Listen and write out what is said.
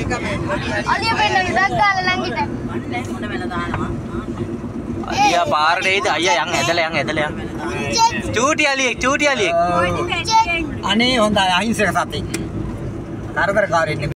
අලිය පෙන්න ඉඩක් ගාලා නංගිට. අයියා පාරට එයිද? අයියා යන් ඇදලා යන්. චූටි අලියෙක්. අනේ හොඳයි අහිංසක සතෙක්. කරදරකාරයෙක්